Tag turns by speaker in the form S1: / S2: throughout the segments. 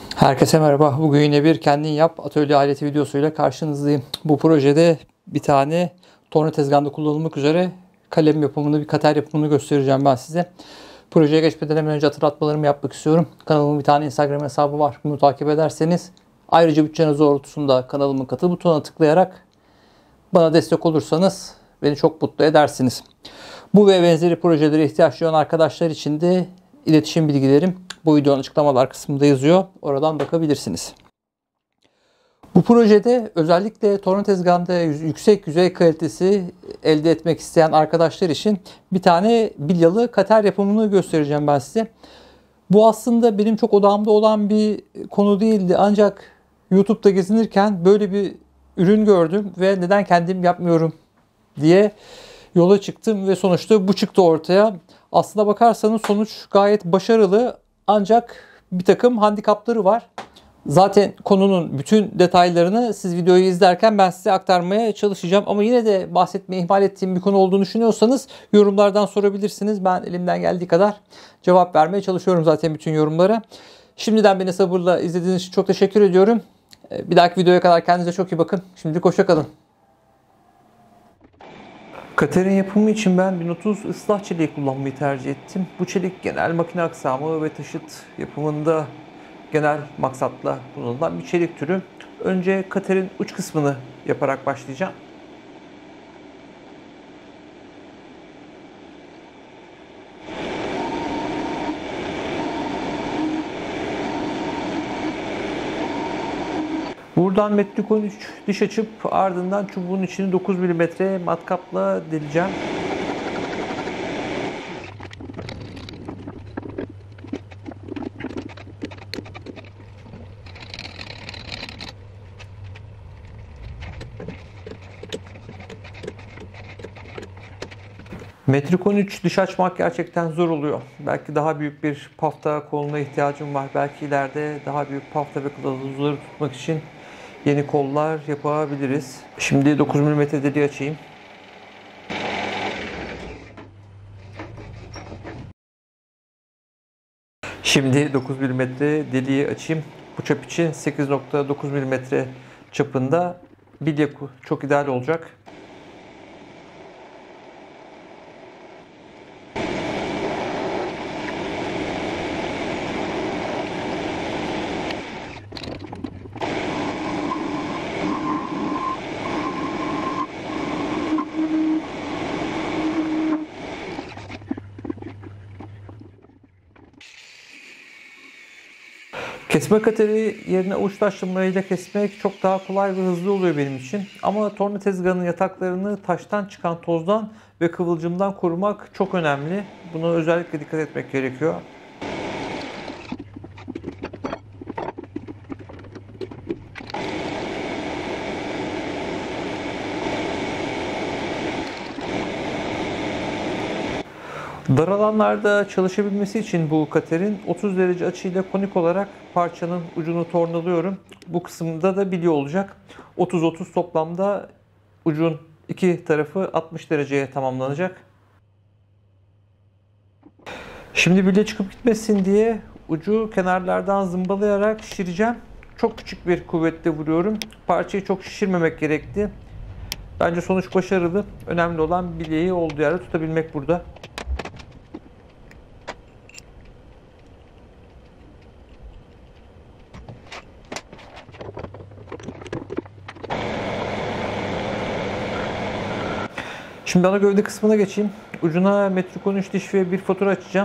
S1: Herkese merhaba. Bugün yine bir kendin yap atölye aleti videosuyla karşınızdayım. Bu projede bir tane torna tezgahında kullanılmak üzere kalem yapımını, bir kater yapımını göstereceğim ben size. Projeye geçmeden hemen önce hatırlatmalarımı yapmak istiyorum. Kanalımın bir tane Instagram hesabı var. Bunu takip ederseniz ayrıca bütçeniz doğrultusunda kanalımın katıl butonuna tıklayarak bana destek olursanız beni çok mutlu edersiniz. Bu ve benzeri projelere ihtiyaç duyan arkadaşlar için de iletişim bilgilerim bu videonun açıklamalar kısmında yazıyor. Oradan bakabilirsiniz. Bu projede özellikle torna tezgahında yüksek yüzey kalitesi elde etmek isteyen arkadaşlar için bir tane bilyalı kater yapımını göstereceğim ben size. Bu aslında benim çok odağımda olan bir konu değildi. Ancak YouTube'da gezinirken böyle bir ürün gördüm ve neden kendim yapmıyorum diye yola çıktım ve sonuçta bu çıktı ortaya. Aslına bakarsanız sonuç gayet başarılı ancak bir takım handikapları var. Zaten konunun bütün detaylarını siz videoyu izlerken ben size aktarmaya çalışacağım. Ama yine de bahsetmeyi ihmal ettiğim bir konu olduğunu düşünüyorsanız yorumlardan sorabilirsiniz. Ben elimden geldiği kadar cevap vermeye çalışıyorum zaten bütün yorumlara. Şimdiden beni sabırla izlediğiniz için çok teşekkür ediyorum. Bir dahaki videoya kadar kendinize çok iyi bakın. Şimdilik hoşça kalın. Katerin yapımı için ben 1030 ıslah çeliği kullanmayı tercih ettim. Bu çelik genel makine aksamı ve taşıt yapımında genel maksatla kullanılan bir çelik türü. Önce katerin uç kısmını yaparak başlayacağım. Buradan metrik 13 diş açıp ardından çubuğun içini 9 mm matkapla deleceğim. Metrik 13 diş açmak gerçekten zor oluyor. Belki daha büyük bir pafta koluna ihtiyacım var. Belki ileride daha büyük pafta ve kılavuzları tutmak için yeni kollar yapabiliriz. Şimdi 9 mm deliği açayım. Şimdi 9 mm deliği açayım. Bu çap için 8.9 mm çapında bilye çok ideal olacak. Kesme kateri yerine avuç taşlamalarıyla kesmek çok daha kolay ve hızlı oluyor benim için. Ama torna tezgahının yataklarını taştan çıkan tozdan ve kıvılcımdan korumak çok önemli. Buna özellikle dikkat etmek gerekiyor. Dar alanlarda çalışabilmesi için bu katerin 30 derece açıyla konik olarak parçanın ucunu tornalıyorum. Bu kısımda da bilye olacak. 30-30 toplamda ucun iki tarafı 60 dereceye tamamlanacak. Şimdi bilye çıkıp gitmesin diye ucu kenarlardan zımbalayarak şişireceğim. Çok küçük bir kuvvetle vuruyorum. Parçayı çok şişirmemek gerekti. Bence sonuç başarılı. Önemli olan bilyeyi olduğu yerde tutabilmek burada. Şimdi ana gövde kısmına geçeyim. Ucuna metrik 13 diş ve bir fatura açacağım.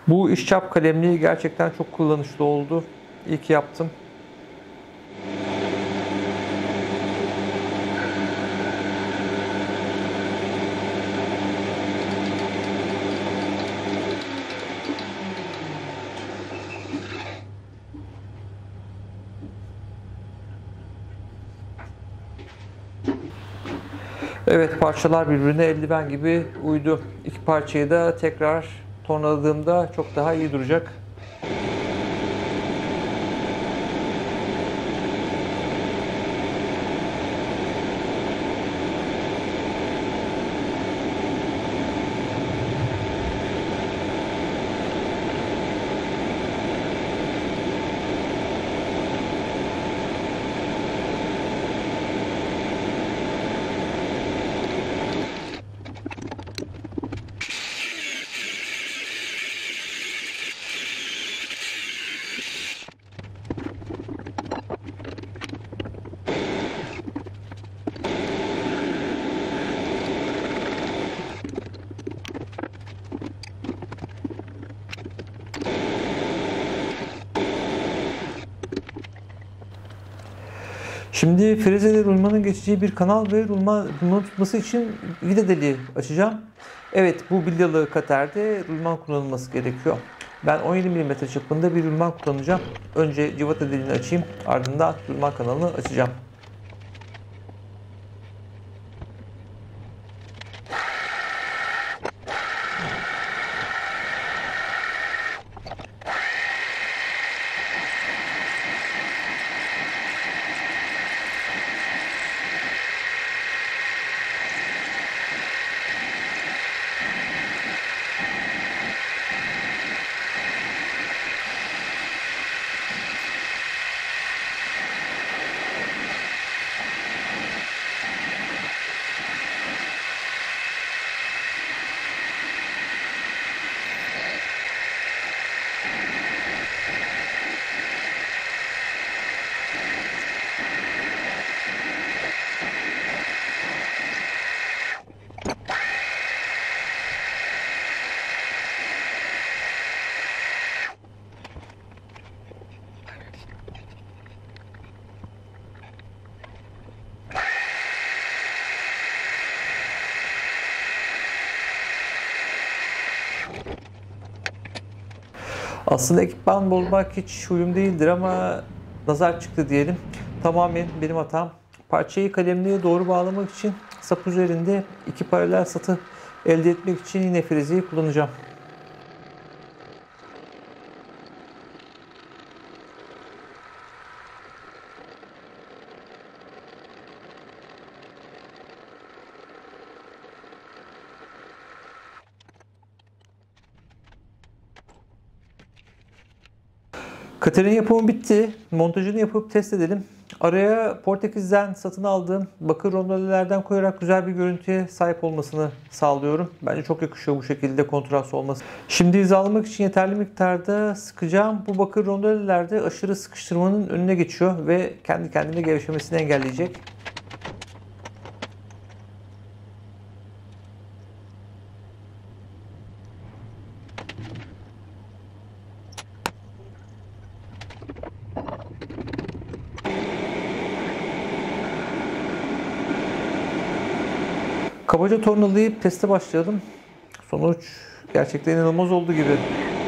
S1: Bu işçap kalemliği gerçekten çok kullanışlı oldu. İyi ki yaptım. Evet, parçalar birbirine eldiven gibi uydu. İki parçayı da tekrar tornaladığımda çok daha iyi duracak. Şimdi frezede rulmanın geçeceği bir kanal ve rulmanı tutması için vida deliği açacağım. Evet, bu bilyalı katerde rulman kullanılması gerekiyor. Ben 17 mm çapında bir rulman kullanacağım. Önce cıvata deliğini açayım, ardından rulman kanalını açacağım. Aslında ekipman bozmak hiç huyum değildir ama nazar çıktı diyelim. Tamamen benim hatam. Parçayı kalemliğe doğru bağlamak için sap üzerinde iki paralel satı elde etmek için yine frezeyi kullanacağım. Katerin yapımı bitti. Montajını yapıp test edelim. Araya Portekiz'den satın aldığım bakır rondolelerden koyarak güzel bir görüntüye sahip olmasını sağlıyorum. Bence çok yakışıyor bu şekilde kontrast olması. Şimdi hizalamak için yeterli miktarda sıkacağım. Bu bakır rondoleler de aşırı sıkıştırmanın önüne geçiyor ve kendi kendine gevşemesini engelleyecek. Kabaca tornalayıp teste başlayalım. Sonuç gerçekten inanılmaz oldu gibi.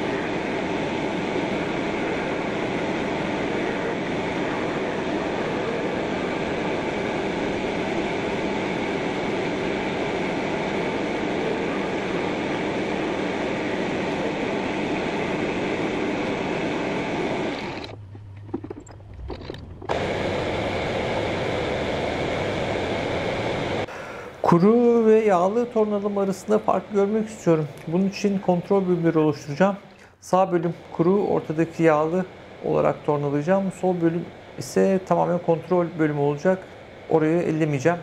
S1: Kuru ve yağlı tornalama arasında fark görmek istiyorum. Bunun için kontrol bölümleri oluşturacağım. Sağ bölüm kuru, ortadaki yağlı olarak tornalayacağım. Sol bölüm ise tamamen kontrol bölümü olacak. Orayı ellemeyeceğim.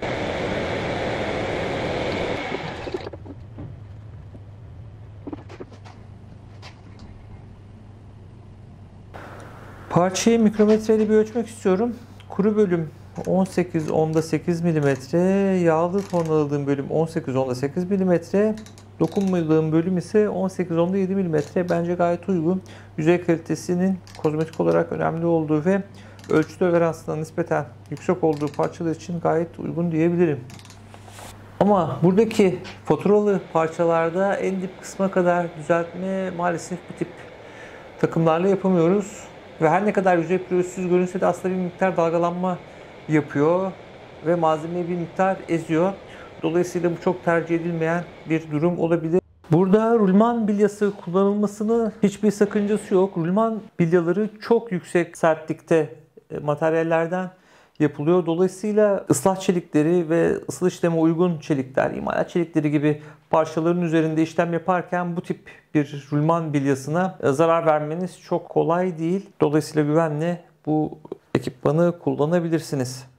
S1: Parçayı mikrometreyle bir ölçmek istiyorum. Kuru bölüm 18 onda 8 mm, yağlı tornaladığım bölüm 18 onda 8 mm, Dokunmadığım bölüm ise 18-10'da 7 mm. Bence gayet uygun. Yüzey kalitesinin kozmetik olarak önemli olduğu ve ölçü toleransına nispeten yüksek olduğu parçalar için gayet uygun diyebilirim. Ama buradaki faturalı parçalarda en dip kısma kadar düzeltme maalesef bu tip takımlarla yapamıyoruz. Ve her ne kadar yüzey pürüzsüz görünse de aslında bir miktar dalgalanma yapıyor ve malzemeyi bir miktar eziyor. Dolayısıyla bu çok tercih edilmeyen bir durum olabilir. Burada rulman bilyası kullanılmasının hiçbir sakıncası yok. Rulman bilyaları çok yüksek sertlikte materyallerden yapılıyor. Dolayısıyla ıslah çelikleri ve ısıl işleme uygun çelikler, imalat çelikleri gibi parçaların üzerinde işlem yaparken bu tip bir rulman bilyasına zarar vermeniz çok kolay değil. Dolayısıyla güvenle bu ekipmanı kullanabilirsiniz.